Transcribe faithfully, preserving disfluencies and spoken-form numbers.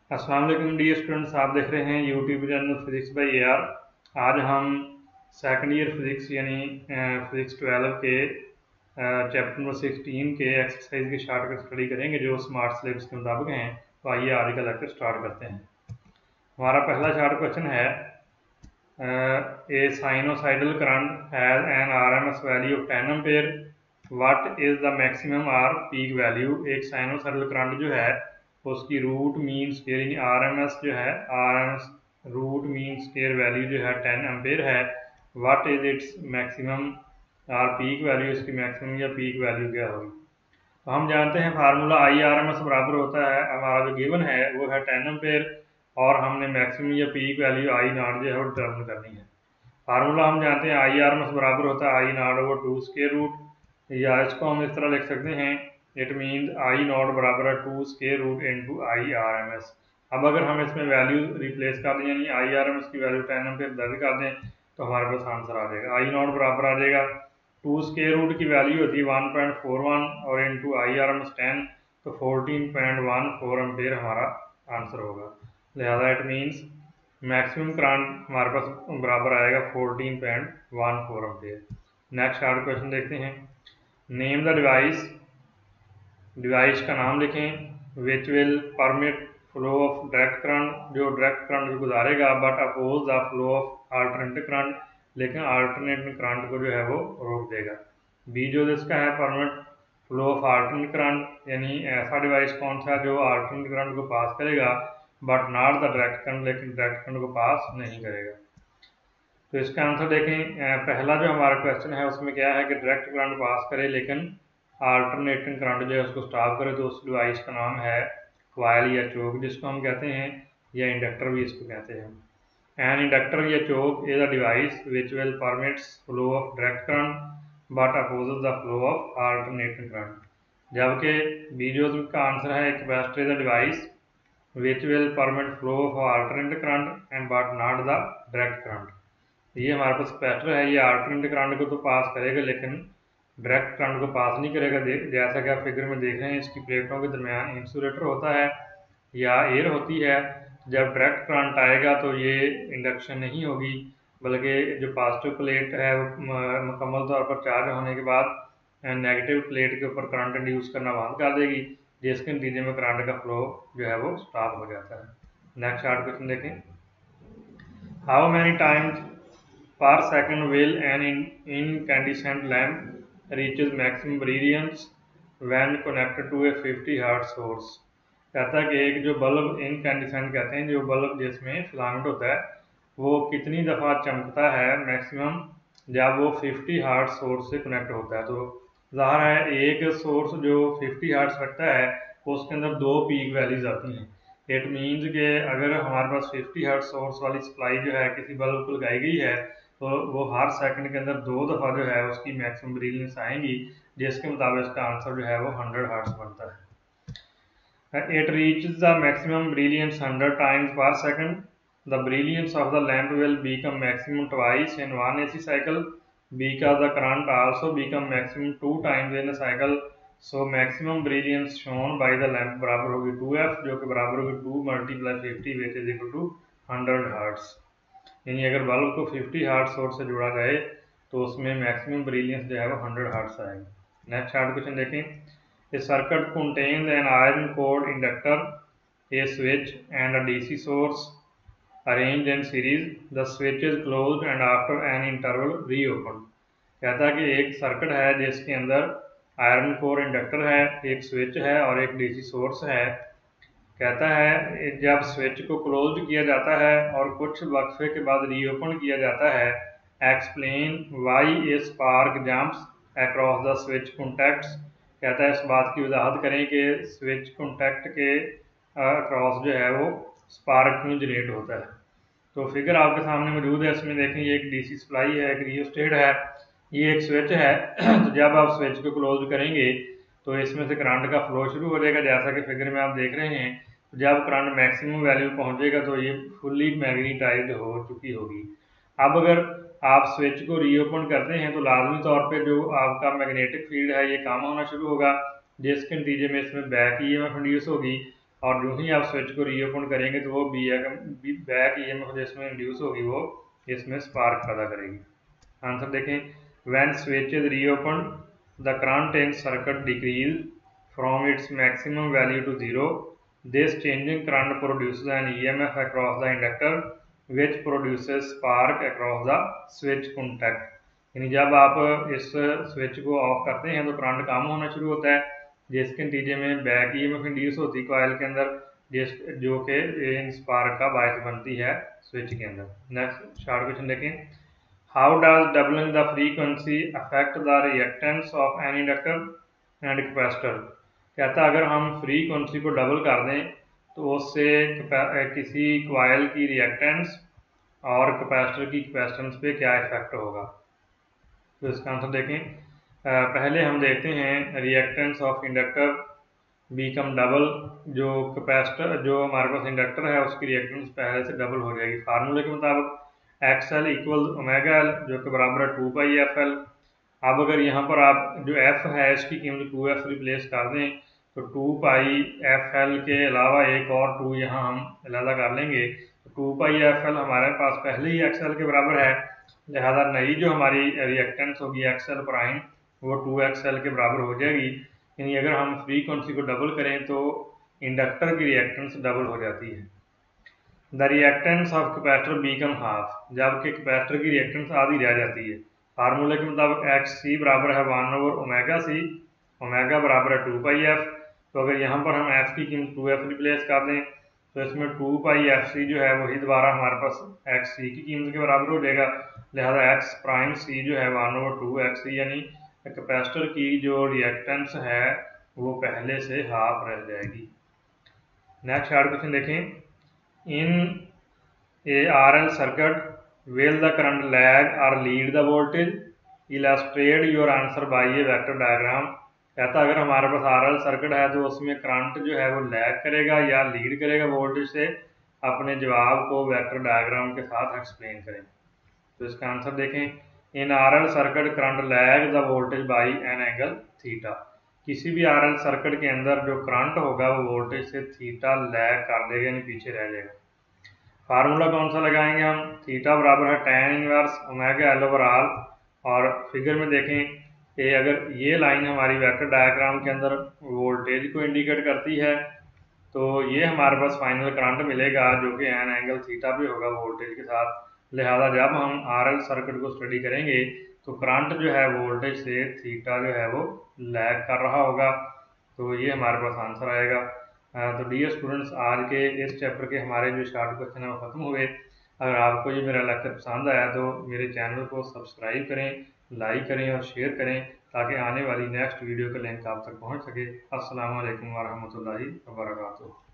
अस्सलाम वालेकुम dear students, आप देख रहे हैं YouTube channel physics by A R. आज हम सेकंड ईयर फिजिक्स यानी फिजिक्स ट्वेल्व के चैप्टर नंबर सिक्सटीन के एक्सरसाइज की शॉर्टकट स्टडी करेंगे जो स्मार्ट सिलेबस के मुताबिक हैं। तो आइए आज का लेक्चर स्टार्ट करते हैं। हमारा पहला शॉर्ट क्वेश्चन है, a sinusoidal current has an R M S value of ten ampere, what is the maximum or peak value. एक साइनोसाइडल करंट जो है उसकी root mean square R M S जो है R M S root mean square value जो है ten ampere है। What is its maximum or peak value, इसकी मैक्सिमम या पीक वैल्यू क्या होगी। तो हम जानते हैं formula I R M S बराबर होता है, हमारा जो गिवन है वो है टेन एम्पेयर और हमने मैक्सिमम या पीक वैल्यू आई नॉट जो है वो डिटर्मिन करनी है। फार्मूला हम जानते हैं आई आर एम एस बराबर होता है I naught over two square root, या इसको हम इस तरह लिख सकते हैं, इट मीन आई नॉट बराबर है two square root into I R M S. अब अगर हम इसमें वैल्यू रिप्लेस कर दें यानी आई आर एम एस की वैल्यू टेन एम्पेयर दर्ज कर दें तो हमारे पास आंसर आ जाएगा। आई नॉट बराबर आ जाएगा टू स्केयर रूट की वैल्यू होती है वन पॉइंट फोर वन और into I R M S ten, तो fourteen point one four ampere हमारा आंसर होगा। लिहाजा इट मीन्स मैक्सिमम करंट हमारे पास बराबर आएगा fourteen point one four ampere. Next short question देखते हैं। नेम द डिवाइस, डिवाइस का नाम लिखें। Which will permit flow of direct current, जो डायरेक्ट करंट को गुजारेगा but oppose the flow of alternative current, लेकिन अल्टरनेटिव करंट को जो है वो रोक देगा। बी जो इसका है permit flow of alternative current, यानी ऐसा डिवाइस कौन सा जो अल्टरनेटिव करंट को पास करेगा but not the direct current, लेकिन डायरेक्ट करंट को पास नहीं करेगा। तो इसका आंसर देखें, पहला जो हमारा क्वेश्चन है उसमें क्या है कि डायरेक्ट करंट पास करे लेकिन अल्टरनेटिंग करंट जो है उसको स्टॉप करे, तो उस डिवाइस का नाम है कॉइल या चोक जिसको हम कहते हैं, या इंडक्टर भी इसको कहते हैं। एन इंडक्टर या choke is a device which will permits flow of direct current but opposes the flow of alternating current. जबकि बी जो का आंसर है capacitor is a device which will permit flow of alternative current and but not the direct current. ये हमारे पास capacitor है, ये alternative current को तो पास करेगा लेकिन डायरेक्ट करंट को पास नहीं करेगा। जैसा कि आप फिगर में देख रहे हैं, इसकी प्लेटों के दरमियान इंसुलेटर होता है या एयर होती है। जब डायरेक्ट करंट आएगा तो ये इंडक्शन नहीं होगी, बल्कि जो पॉजिटिव प्लेट है वो मुकम्मल तौर पर चार्ज होने के बाद नेगेटिव प्लेट के ऊपर करंट इंड्यूस करना बंद कर देगी, जिसके नतीजे में करंट का फ्लो जो है वो स्टॉप हो जाता है। नेक्स्ट शार्ट क्वेश्चन देखें। How many times per second will an incandescent lamp reaches maximum brilliance when connected to a fifty hertz source. कहता है कि एक जो बल्ब इनकैंडिसेंट कहते हैं, जो बल्ब जिसमें फिलामेंट होता है, वो कितनी दफ़ा चमकता है मैक्सिमम जब वो फिफ्टी हर्ट्ज सोर्स से कनेक्ट होता है। तो ज़ाहिर है एक सोर्स जो फिफ्टी हर्ट्ज रखता है उसके अंदर दो पीक वैल्यूज आती हैं। इट मीन्स कि अगर हमारे पास फिफ्टी हर्ट्ज सोर्स वाली सप्लाई जो है किसी बल्ब को लगाई गई है तो वो हर सेकंड के अंदर दो दफ़ा जो है उसकी मैक्सिमम ब्रिलियंस आएंगी, जिसके मुताबिक इसका आंसर जो है वो हंड्रेड हर्ट्ज बनता है। It reaches the maximum brilliance hundred times per second, the brilliance of the lamp will become maximum twice in one AC cycle because the current also become maximum two times in a cycle. So maximum brilliance shone by the lamp बराबर होगी two F, जो कि बराबर होगी two multiply fifty which is equal to hundred hertz. यानी अगर bulb को fifty hertz source से जोड़ा जाए तो उसमें मैक्सिमम ब्रिलियंस जो है वो हंड्रेड हर्ट्ज आएगी। नेक्स्ट शार्ट क्वेश्चन देखें। A circuit contains an iron core inductor, a switch and a DC source arranged in series, the switch is closed and after an interval reopen. कहता है कि एक circuit है जिसके अंदर iron core inductor है, एक स्विच है और एक डीसी सोर्स है। कहता है जब स्विच को क्लोज किया जाता है और कुछ वक्फे के बाद रीओपन किया जाता है, explain why a spark jumps across the switch contacts. कहता है इस बात की वजाहत करें कि स्विच कॉन्टैक्ट के अक्रॉस जो है वो स्पार्क क्यों जनरेट होता है। तो फिगर आपके सामने मौजूद है, इसमें देखें ये एक डीसी सप्लाई है, एक रियोस्टेट है, ये एक स्विच है। तो जब आप स्विच को क्लोज करेंगे तो इसमें से करंट का फ्लो शुरू हो जाएगा, जैसा कि फिगर में आप देख रहे हैं। जब करंट मैक्सिमम वैल्यू पहुंचेगा तो ये फुल्ली मैग्नेटाइज्ड हो चुकी होगी। अब अगर आप स्विच को रीओपन करते हैं तो लाजमी तौर पे जो आपका मैग्नेटिक फील्ड है ये कम होना शुरू होगा, जिसके नतीजे में इसमें बैक ईएमएफ इंड्यूस होगी और जो ही आप स्विच को रीओपन करेंगे तो वो बैक ई एम एफ जो इसमें इंड्यूस होगी वो इसमें स्पार्क पैदा करेगी। आंसर देखें, when switch is reopen the current in circuit decrease from its maximum value to zero, this changing current produces an E M F across the inductor which produces spark across the switch contact. यानी जब आप इस switch को of करते हैं तो current कम होना शुरू होता है, जिसके नतीजे में back E M F induce होती है कॉइल के अंदर, जिस जो कि इन स्पार्क का बायस बनती है स्विच के अंदर। नेक्स्ट शॉर्ट क्वेश्चन देखें, how does doubling the frequency affect the reactance of an inductor and capacitor. कहता है अगर हम फ्रीक्वेंसी को डबल कर दें तो उससे किसी कॉइल की रिएक्टेंस और कैपेसिटर की कैपेसिटेंस पे क्या इफेक्ट होगा। तो इसका आंसर देखें, पहले हम देखते हैं reactance of inductor become double. जो कैपेसिटर जो हमारे पास इंडक्टर है उसकी रिएक्टेंस पहले से डबल हो जाएगी। फार्मूले के मुताबिक X L equal omega L जो कि बराबर है टू पाई एफ एल। अब अगर यहाँ पर आप जो एफ है इसकी कीमत टू एफ रिप्लेस कर दें तो टू पाई एफ एल के अलावा एक और टू यहाँ हम अलहदा कर लेंगे, तो टू पाई एफ एल हमारे पास पहले ही एक्स एल के बराबर है, लिहाजा नई जो हमारी रिएक्टेंस होगी एक्स एल प्राइम वो टू एक्स एल के बराबर हो जाएगी। यानी अगर हम फ्रीक्वेंसी को डबल करें तो इंडक्टर की रिएक्टेंस डबल हो जाती है। The reactance of capacitor become half, जबकि कैपेसिटर की रिएक्टेंस आधी रह जाती है। फार्मूले के मुताबिक एक्स सी बराबर है one over omega C, omega बराबर है टू पाई एफ। तो अगर यहाँ पर हम एफ की कीमत टू एफ रिप्लेस कर दें तो इसमें टू पाई एफ सी जो है वही दोबारा हमारे पास एक्स सी की कीमत के बराबर हो जाएगा, लिहाजा एक्स प्राइम सी जो है one over two X C, यानी कैपेसिटर की जो रिएक्टेंस है वो पहले से हाफ रह जाएगी। नेक्स्ट शार्ट क्वेश्चन देखें, in a R L circuit will the current lag or lead the voltage, illustrate your answer by a vector diagram। कहता अगर हमारे पास आर एल सर्किट है तो उसमें करंट जो है वो लैग करेगा या लीड करेगा वोल्टेज से, अपने जवाब को वेक्टर डायग्राम के साथ एक्सप्लेन करें। तो इसका आंसर देखें, in R L circuit current lag the voltage by an angle theta. किसी भी आर एल सर्किट के अंदर जो करंट होगा वो वोल्टेज से थीटा लैग कर देगा यानी पीछे रह जाएगा। फार्मूला कौन सा लगाएंगे हम, थीटा बराबर है tan inverse omega L over R. और फिगर में देखें कि अगर ये लाइन हमारी वेक्टर डायग्राम के अंदर वोल्टेज को इंडिकेट करती है तो ये हमारे पास फाइनल करंट मिलेगा जो कि एन एंगल थीटा पे होगा वोल्टेज के साथ। लिहाजा जब हम आर एल सर्किट को स्टडी करेंगे तो करंट जो है वोल्टेज से थीटा जो है वो लैग कर रहा होगा। तो ये हमारे पास आंसर आएगा। तो डियर स्टूडेंट्स, आज के इस चैप्टर के हमारे जो शॉर्ट क्वेश्चन है वो ख़त्म हुए। अगर आपको ये मेरा लेक्चर पसंद आया तो मेरे चैनल को सब्सक्राइब करें, लाइक करें और शेयर करें ताकि आने वाली नेक्स्ट वीडियो का लिंक आप तक पहुंच सके। अस्सलाम वालेकुम वरहमतुल्लाहि वबरकातुहू।